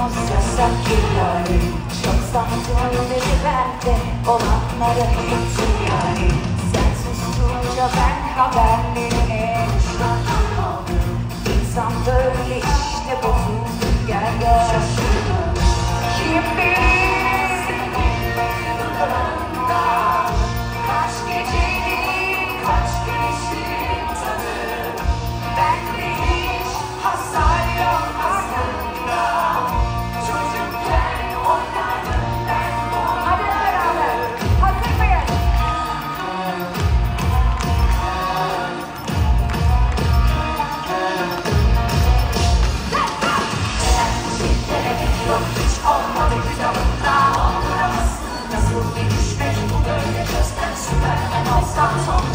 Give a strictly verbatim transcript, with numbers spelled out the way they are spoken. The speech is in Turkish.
yasak yani. Çok sattın dedi bende olanları hepsi yani. Sen sustunca ben haberlerine şaşırdım kaldım. İnsan böyle işte bozuldu yerde. Kim bilir dudağında kaç gecenin kaç güneşin tadı. Bende hiç hasar yok aslında. Çocukken oynardım ben bunu. Hadi beraber. Hazır mıyız? Çiftlere git yok hiç olmadı kitabında. Olduramazsın nasıl bir düşmek bu böyle gözden süpermen olsam son.